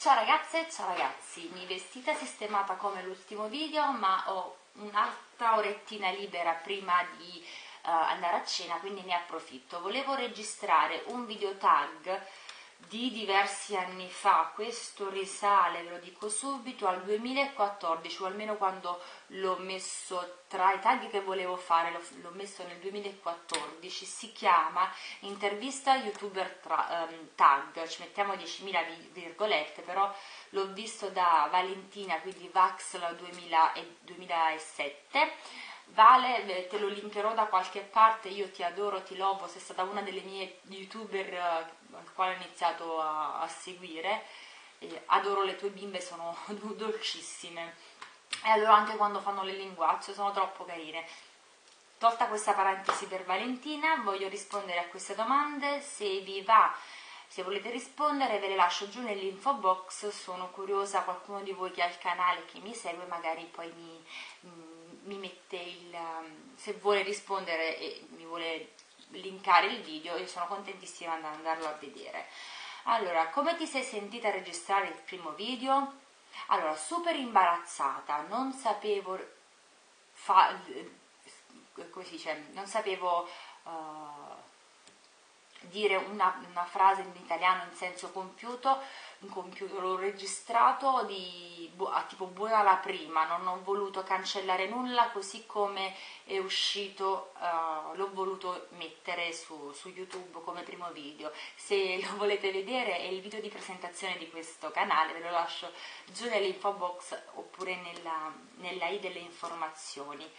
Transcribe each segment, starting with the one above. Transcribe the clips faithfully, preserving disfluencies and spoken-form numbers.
Ciao ragazze, ciao ragazzi, mi vestita sistemata come l'ultimo video, ma ho un'altra orettina libera prima di uh, andare a cena, quindi ne approfitto. Volevo registrare un video tag di diversi anni fa, questo risale, ve lo dico subito, al duemilaquattordici, o almeno quando l'ho messo tra i tag che volevo fare, l'ho messo nel duemilaquattordici, si chiama intervista youtuber tra, um, tag, ci mettiamo diecimila virgolette, però l'ho visto da Valentina, quindi Vaxl duemilasette. Vale, te lo linkerò da qualche parte, io ti adoro, ti lovo, sei stata una delle mie youtuber uh, al quale ho iniziato a, a seguire, e adoro le tue bimbe, sono dolcissime, e allora anche quando fanno le linguacce sono troppo carine. Tolta questa parentesi per Valentina, voglio rispondere a queste domande. Se vi va, se volete rispondere, ve le lascio giù nell'info box. Sono curiosa, qualcuno di voi che ha il canale, che mi segue, magari poi mi, mi mette il, se vuole rispondere e mi vuole linkare il video, io sono contentissima di andarlo a vedere. Allora, come ti sei sentita a registrare il primo video? Allora, super imbarazzata, non sapevo fa, come si dice, non sapevo uh, dire una, una frase in italiano in senso compiuto, in compiuto, l'ho registrato di, a tipo buona la prima, non ho voluto cancellare nulla, così come è uscito uh, l'ho voluto mettere su, su YouTube come primo video. Se lo volete vedere è il video di presentazione di questo canale, ve lo lascio giù nell'info box oppure nella, nella i delle informazioni.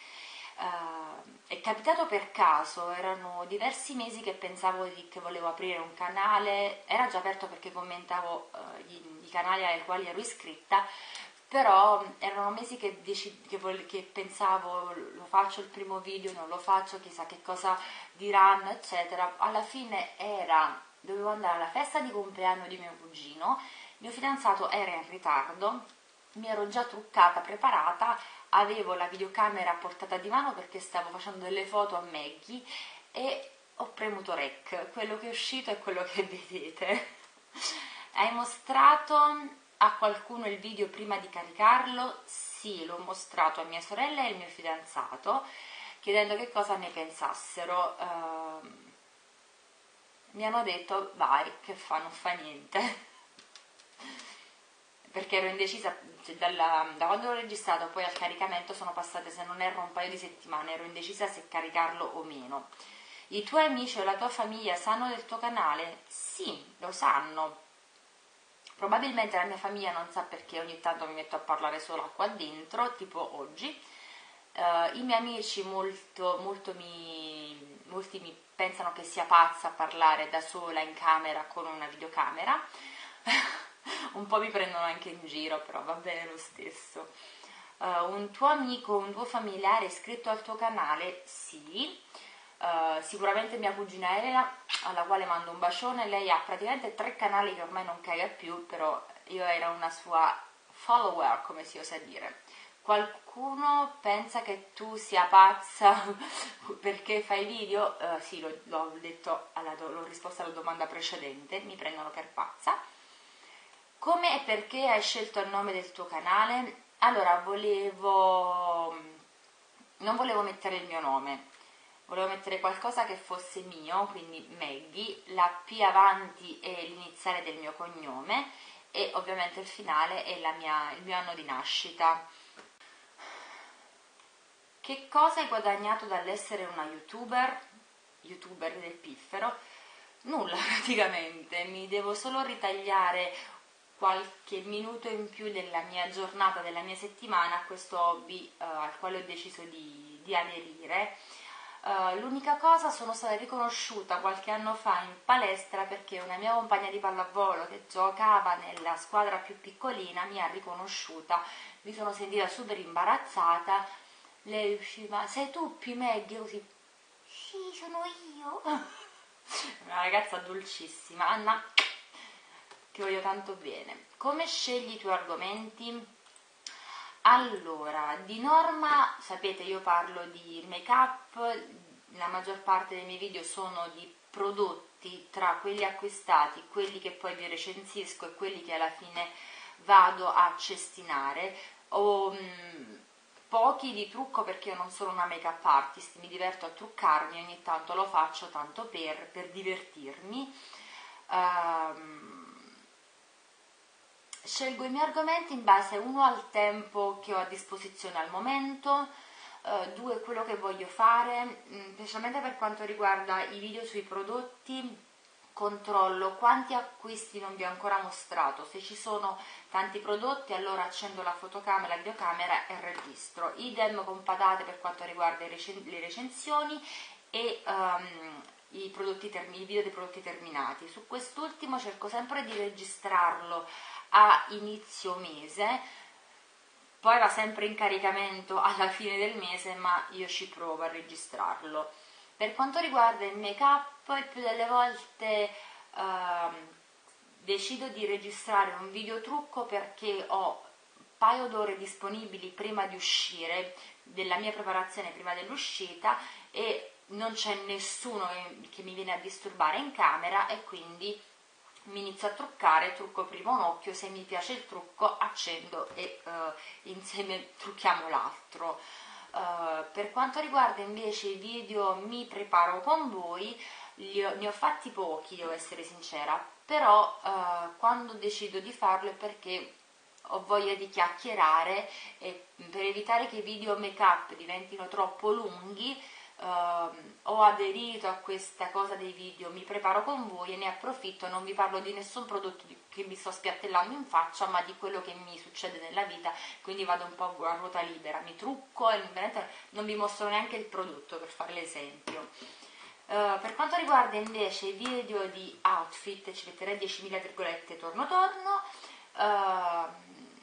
Uh, è capitato per caso, erano diversi mesi che pensavo di, che volevo aprire un canale, era già aperto perché commentavo uh, i, i canali ai quali ero iscritta, però erano mesi che, che, che pensavo lo faccio il primo video, non lo faccio, chissà che cosa diranno, eccetera. Alla fine era, dovevo andare alla festa di compleanno di mio cugino, mio fidanzato era in ritardo, mi ero già truccata, preparata, avevo la videocamera a portata di mano perché stavo facendo delle foto a Maggie e ho premuto rec. Quello che è uscito è quello che vedete. Hai mostrato a qualcuno il video prima di caricarlo? Sì, l'ho mostrato a mia sorella e al mio fidanzato, chiedendo che cosa ne pensassero. Uh, mi hanno detto vai, che fa, non fa niente. Perché ero indecisa, cioè dalla, da quando l'ho registrato poi al caricamento sono passate, se non erro, un paio di settimane, ero indecisa se caricarlo o meno. I tuoi amici o la tua famiglia sanno del tuo canale? Sì, lo sanno. Probabilmente la mia famiglia non sa perché ogni tanto mi metto a parlare sola qua dentro, tipo oggi. Uh, I miei amici molto, molto mi, molti mi pensano che sia pazza a parlare da sola in camera con una videocamera. Un po' mi prendono anche in giro, però va bene lo stesso. Uh, un tuo amico, un tuo familiare è iscritto al tuo canale? Sì. Uh, sicuramente mia cugina Elena, alla quale mando un bacione. Lei ha praticamente tre canali che ormai non carica più, però io ero una sua follower, come si osa dire. Qualcuno pensa che tu sia pazza perché fai video? Uh, sì, l'ho detto, l'ho risposto alla domanda precedente, mi prendono per pazza. Come e perché hai scelto il nome del tuo canale? Allora, volevo, non volevo mettere il mio nome, volevo mettere qualcosa che fosse mio, quindi Maggie, la P avanti è l'iniziale del mio cognome e ovviamente il finale è la mia, il mio anno di nascita. Che cosa hai guadagnato dall'essere una youtuber, youtuber del piffero? Nulla praticamente, mi devo solo ritagliare qualche minuto in più della mia giornata, della mia settimana a questo hobby uh, al quale ho deciso di, di aderire. Uh, l'unica cosa, sono stata riconosciuta qualche anno fa in palestra perché una mia compagna di pallavolo che giocava nella squadra più piccolina mi ha riconosciuta, mi sono sentita super imbarazzata, lei usciva, sei tu P Maggie? Così, sì, sono io. Una ragazza dolcissima. Anna, ti voglio tanto bene. Come scegli i tuoi argomenti? Allora, di norma, sapete, io parlo di make up, la maggior parte dei miei video sono di prodotti, tra quelli acquistati, quelli che poi vi recensisco e quelli che alla fine vado a cestinare. Ho mh, pochi di trucco perché io non sono una make up artist, mi diverto a truccarmi, ogni tanto lo faccio tanto per, per divertirmi. Um, scelgo i miei argomenti in base uno al tempo che ho a disposizione al momento, uh, due quello che voglio fare, mh, specialmente per quanto riguarda i video sui prodotti. Controllo quanti acquisti non vi ho ancora mostrato, se ci sono tanti prodotti allora accendo la fotocamera, la videocamera e registro. Idem con patate per quanto riguarda le recensioni e um, i, prodotti i video dei prodotti terminati. Su quest'ultimo cerco sempre di registrarlo a inizio mese, poi va sempre in caricamento alla fine del mese, ma io ci provo a registrarlo. Per quanto riguarda il make up, il più delle volte uh, decido di registrare un video trucco perché ho un paio d'ore disponibili prima di uscire, della mia preparazione prima dell'uscita, e non c'è nessuno che mi viene a disturbare in camera e quindi mi inizio a truccare, trucco prima un occhio, se mi piace il trucco accendo e uh, insieme trucchiamo l'altro. Uh, per quanto riguarda invece i video mi preparo con voi, li ho, ne ho fatti pochi, devo essere sincera, però uh, quando decido di farlo è perché ho voglia di chiacchierare e per evitare che i video make up diventino troppo lunghi uh, ho aderito a questa cosa dei video mi preparo con voi e ne approfitto. Non vi parlo di nessun prodotto che mi sto spiattellando in faccia, ma di quello che mi succede nella vita, quindi vado un po' a ruota libera, mi trucco e veramente non vi mostro neanche il prodotto, per fare l'esempio. Uh, per quanto riguarda invece i video di outfit, ci metterei diecimila virgolette torno torno. Uh,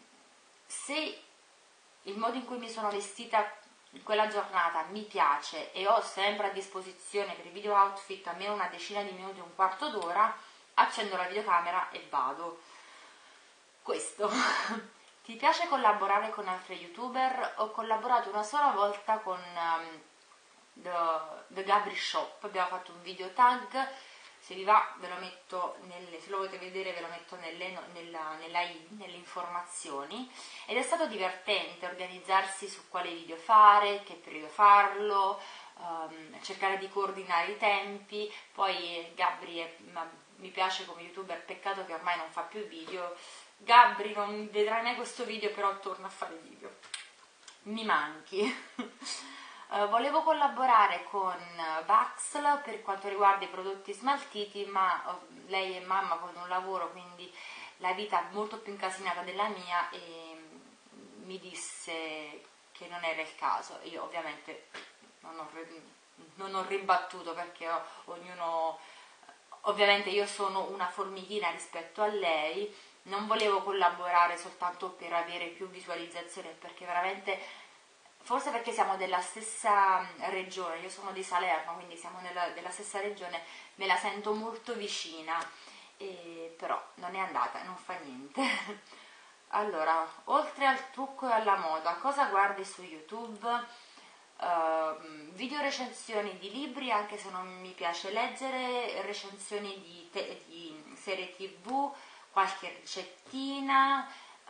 se il modo in cui mi sono vestita in quella giornata mi piace e ho sempre a disposizione per i video outfit almeno una decina di minuti, un quarto d'ora, accendo la videocamera e vado. Questo. Ti piace collaborare con altri youtuber? Ho collaborato una sola volta con um, The, The Gabri Shop, abbiamo fatto un video tag, se vi va ve lo metto nelle, se lo volete vedere ve lo metto nelle, nella, nella i, nelle informazioni, ed è stato divertente organizzarsi su quale video fare, che periodo farlo, um, cercare di coordinare i tempi. Poi Gabri è, ma, mi piace come youtuber, peccato che ormai non fa più video. Gabri, non vedrai mai questo video, però torna a fare video, mi manchi. Uh, volevo collaborare con Vaxl per quanto riguarda i prodotti smaltiti, ma uh, lei è mamma con un lavoro, quindi la vita è molto più incasinata della mia, e mi disse che non era il caso. Io ovviamente non ho, non ho ribattuto, perché ho, ognuno, ovviamente io sono una formichina rispetto a lei, non volevo collaborare soltanto per avere più visualizzazioni, perché veramente, forse perché siamo della stessa regione, io sono di Salerno, quindi siamo nella, della stessa regione, me la sento molto vicina, e, però non è andata, non fa niente. Allora, oltre al trucco e alla moda, cosa guardi su YouTube? Uh, video recensioni di libri, anche se non mi piace leggere, recensioni di, te, di serie tv, qualche ricettina,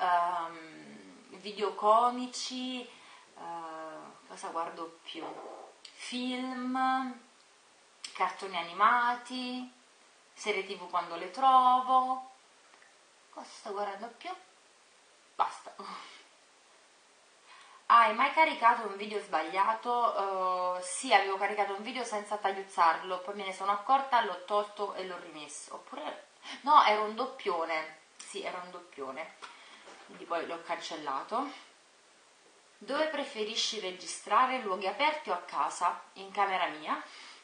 um, video comici. Uh, cosa guardo più? Film, cartoni animati, serie tv quando le trovo. Cosa sto guardando più? Basta. Hai mai caricato un video sbagliato? Uh, sì, avevo caricato un video senza tagliuzzarlo, poi me ne sono accorta, l'ho tolto e l'ho rimesso. Oppure no, era un doppione. Sì, era un doppione, quindi poi l'ho cancellato. Dove preferisci registrare? Luoghi aperti o a casa? In camera mia.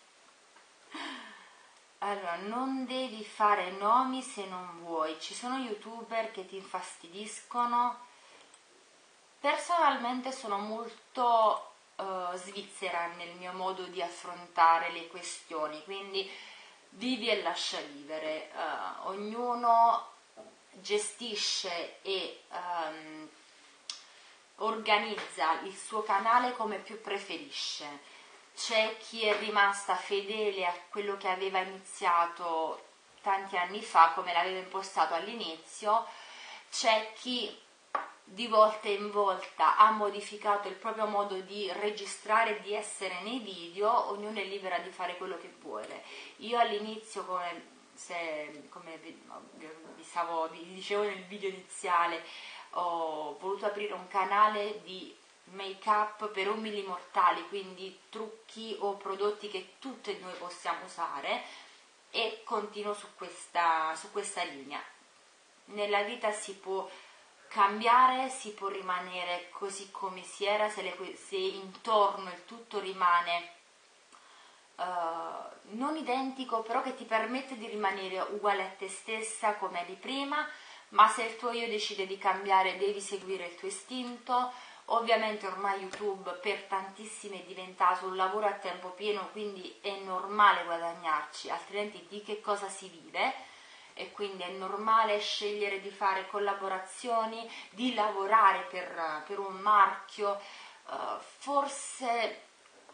Allora, non devi fare nomi se non vuoi. Ci sono youtuber che ti infastidiscono. Personalmente sono molto uh, svizzera nel mio modo di affrontare le questioni, quindi vivi e lascia vivere. Uh, ognuno gestisce e um, organizza il suo canale come più preferisce. C'è chi è rimasta fedele a quello che aveva iniziato tanti anni fa, come l'aveva impostato all'inizio. c'è chi di volta in volta ha modificato il proprio modo di registrare e di essere nei video, ognuno è libera di fare quello che vuole. Io all'inizio, come, se, come vi, vi, stavo, vi dicevo nel video iniziale, ho voluto aprire un canale di make up per umili mortali, quindi trucchi o prodotti che tutte noi possiamo usare, e continuo su questa, su questa linea. Nella vita si può cambiare, si può rimanere così come si era, se, le, se intorno il tutto rimane uh, non identico, però che ti permette di rimanere uguale a te stessa come eri prima, ma se il tuo io decide di cambiare devi seguire il tuo istinto. Ovviamente ormai YouTube per tantissimi è diventato un lavoro a tempo pieno, quindi è normale guadagnarci, altrimenti di che cosa si vive? E quindi è normale scegliere di fare collaborazioni, di lavorare per, per un marchio. Uh, forse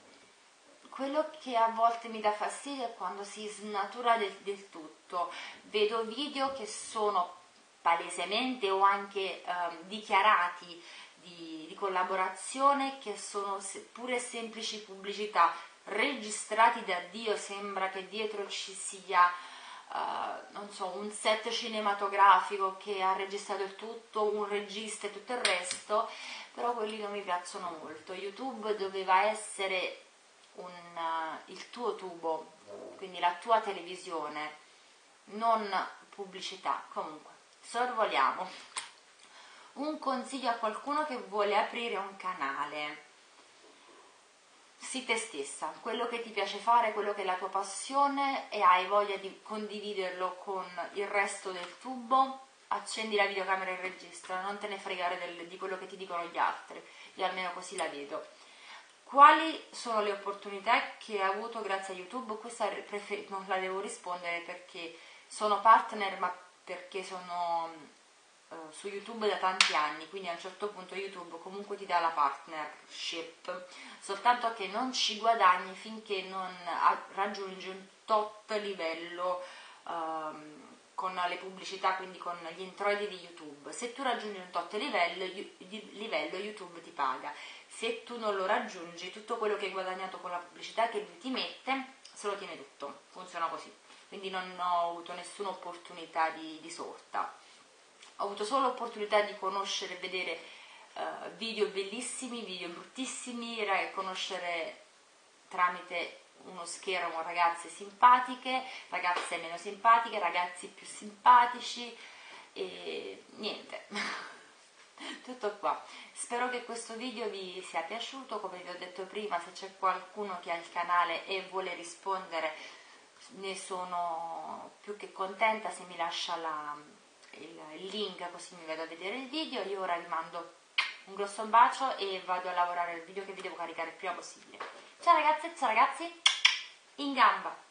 quello che a volte mi dà fastidio è quando si snatura del, del tutto. Vedo video che sono palesemente o anche um, dichiarati di, di collaborazione, che sono pure semplici pubblicità registrati da Dio, sembra che dietro ci sia Uh, non so, un set cinematografico che ha registrato il tutto, un regista e tutto il resto, però quelli non mi piacciono molto. YouTube doveva essere un, uh, il tuo tubo, quindi la tua televisione, non pubblicità. Comunque, sorvoliamo. Un consiglio a qualcuno che vuole aprire un canale: sii te stessa, quello che ti piace fare, quello che è la tua passione e hai voglia di condividerlo con il resto del tubo, accendi la videocamera e registra, non te ne fregare del, di quello che ti dicono gli altri. Io almeno così la vedo. Quali sono le opportunità che hai avuto grazie a YouTube? Questa non la devo rispondere perché sono partner, ma perché sono Uh, su YouTube da tanti anni, quindi a un certo punto YouTube comunque ti dà la partnership, soltanto che non ci guadagni finché non raggiungi un tot livello um, con le pubblicità, quindi con gli introiti di YouTube. Se tu raggiungi un tot livello, livello YouTube ti paga. Se tu non lo raggiungi, tutto quello che hai guadagnato con la pubblicità che lui ti mette se lo tiene tutto. Funziona così, quindi non ho avuto nessuna opportunità di, di sorta. Ho avuto solo l'opportunità di conoscere e vedere uh, video bellissimi, video bruttissimi, conoscere tramite uno schermo ragazze simpatiche, ragazze meno simpatiche, ragazzi più simpatici e niente. Tutto qua. Spero che questo video vi sia piaciuto. Come vi ho detto prima, se c'è qualcuno che ha il canale e vuole rispondere, ne sono più che contenta se mi lascia la il link, così mi vado a vedere il video. Io ora vi mando un grosso bacio e vado a lavorare il video che vi devo caricare il prima possibile. Ciao ragazze, ciao ragazzi, in gamba!